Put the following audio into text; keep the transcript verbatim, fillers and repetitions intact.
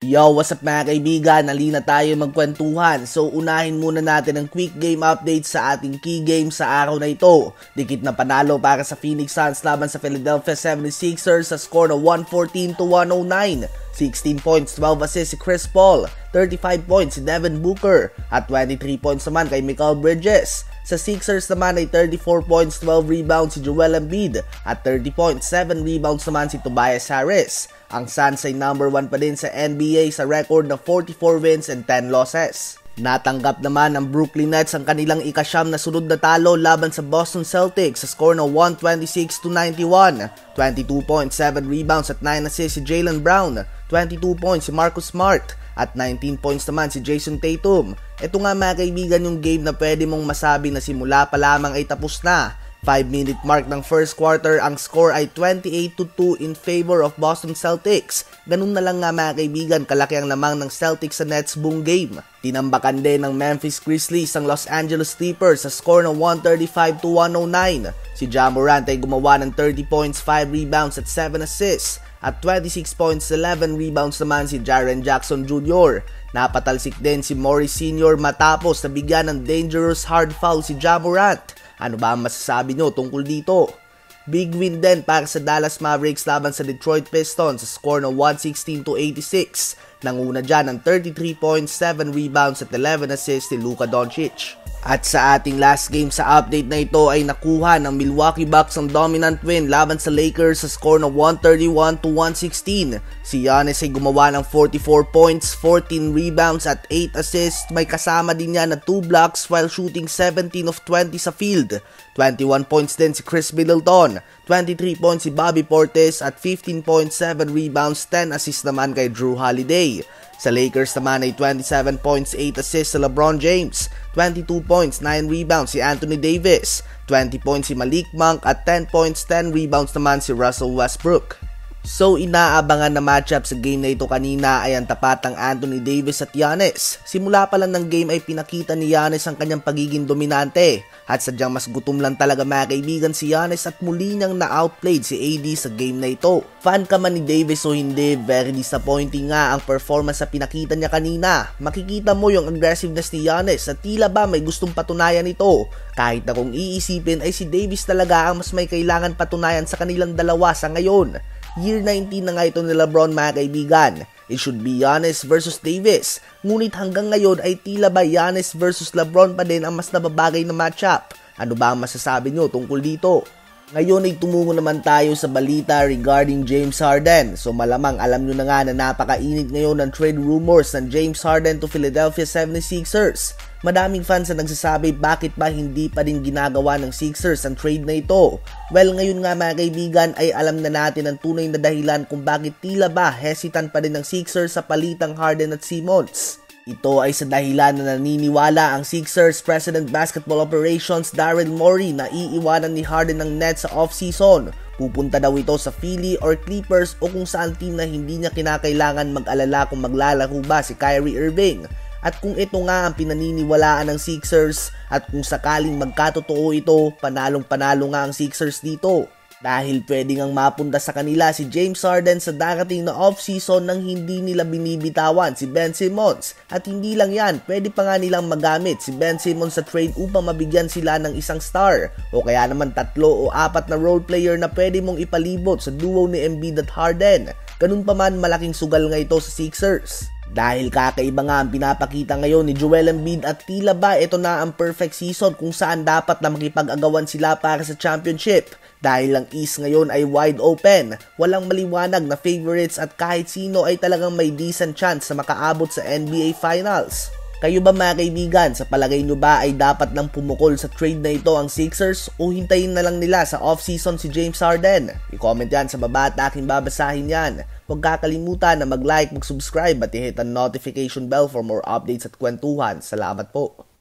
Yo, what's up mga kaibigan? Halina tayo magkwentuhan. So unahin muna natin ang quick game update sa ating key game sa araw na ito. Dikit na panalo para sa Phoenix Suns laban sa Philadelphia seventy-sixers sa score na one fourteen to one oh nine. sixteen points, twelve assists si Chris Paul, thirty-five points si Devin Booker, at twenty-three points naman kay Mikal Bridges. Sa Sixers naman ay thirty-four points, twelve rebounds si Joel Embiid, at thirty points, seven rebounds naman si Tobias Harris. Ang Suns ay number one pa din sa N B A sa record na forty-four wins and ten losses. Natanggap naman ng Brooklyn Nets ang kanilang ikasyam na sunod na talo laban sa Boston Celtics sa score na one twenty-six to ninety-one. twenty-two points, seven rebounds at nine assists si Jaylen Brown, twenty-two points si Marcus Smart, at nineteen points naman si Jason Tatum. Ito nga mga kaibigan yung game na pwede mong masabi na simula pa lamang ay tapos na. five minute mark ng first quarter, ang score ay twenty-eight to two in favor of Boston Celtics. Ganun na lang nga mga kaibigan kalaki ang lamang ng Celtics sa Nets buong game. Tinambakan din ng Memphis Grizzlies ang Los Angeles Clippers sa score na one thirty-five to one oh nine. Si Ja Morant ay gumawa ng thirty points, five rebounds at seven assists. At twenty-six points, eleven rebounds naman si Jaren Jackson Junior Napatalsik din si Morris Senior matapos na bigyan ng dangerous hard foul si Ja Morant. Ano ba ang masasabi nyo tungkol dito? Big win din para sa Dallas Mavericks laban sa Detroit Pistons sa score na one sixteen to eighty-six. Nanguna dyan ng thirty-three points, seven rebounds at eleven assists si Luka Doncic. At sa ating last game sa update na ito ay nakuha ng Milwaukee Bucks ang dominant win laban sa Lakers sa score na one thirty-one to one sixteen. Si Giannis ay gumawa ng forty-four points, fourteen rebounds at eight assists. May kasama din niya na two blocks while shooting seventeen of twenty sa field. twenty-one points din si Chris Middleton, twenty-three points si Bobby Portis at fifteen points, seven rebounds, ten assists naman kay Drew Holiday. Sa Lakers naman ay twenty-seven points, eight assists si LeBron James, twenty-two points, nine rebounds si Anthony Davis, twenty points si Malik Monk at ten points, ten rebounds naman si Russell Westbrook. So inaabangan na matchup sa game na ito kanina ay ang tapatang Anthony Davis at Giannis. Simula pa lang ng game ay pinakita ni Giannis ang kanyang pagiging dominante at sadyang mas gutom lang talaga mga kaibigan si Giannis at muli niyang na-outplayed si A D sa game na ito. Fan ka man ni Davis o hindi, very disappointing nga ang performance sa pinakita niya kanina. Makikita mo yung aggressiveness ni Giannis at tila ba may gustong patunayan ito. Kahit na kung iisipin ay si Davis talaga ang mas may kailangan patunayan sa kanilang dalawa sa ngayon. Year nineteen na nga ito ni LeBron mga kaibigan. It should be Giannis versus Davis. Ngunit hanggang ngayon ay tila ba Giannis versus LeBron pa din ang mas nababagay na matchup. Ano ba ang masasabi nyo tungkol dito? Ngayon ay tumungo naman tayo sa balita regarding James Harden. So malamang alam nyo na nga na napakainit ngayon ng trade rumors ng James Harden to Philadelphia seventy-sixers. Madaming fans na nagsasabi bakit ba hindi pa rin ginagawa ng Sixers ang trade na ito. Well, ngayon nga mga kaibigan ay alam na natin ang tunay na dahilan kung bakit tila ba hesitant pa rin ng Sixers sa palitang Harden at Simmons. Ito ay sa dahilan na naniniwala ang Sixers President Basketball Operations Daryl Morey na iiwanan ni Harden ng Nets sa off-season. Pupunta daw ito sa Philly or Clippers o kung saan team na hindi niya kinakailangan mag-alala kung maglalaro ba si Kyrie Irving. At kung ito nga ang pinaniniwalaan ng Sixers at kung sakaling magkatotoo ito, panalong-panalo nga ang Sixers dito. Dahil pwede ngang mapunta sa kanila si James Harden sa darating na off-season nang hindi nila binibitawan si Ben Simmons. At hindi lang yan, pwede pa nga nilang magamit si Ben Simmons sa trade upang mabigyan sila ng isang star o kaya naman tatlo o apat na role player na pwede mong ipalibot sa duo ni Embiid at Harden. Ganun pa man malaking sugal nga ito sa Sixers. Dahil kakaiba nga ang pinapakita ngayon ni Joel Embiid at tila ba ito na ang perfect season kung saan dapat na makipag-agawan sila para sa championship. Dahil ang East ngayon ay wide open, walang maliwanag na favorites at kahit sino ay talagang may decent chance na makaabot sa N B A Finals. Kayo ba mga kaibigan, sa palagay nyo ba ay dapat nang pumukol sa trade na ito ang Sixers o hintayin na lang nila sa off-season si James Harden? I-comment yan sa baba at aking babasahin yan. Huwag kakalimutan na mag-like, mag-subscribe at i-hit ang notification bell for more updates at kwentuhan. Salamat po!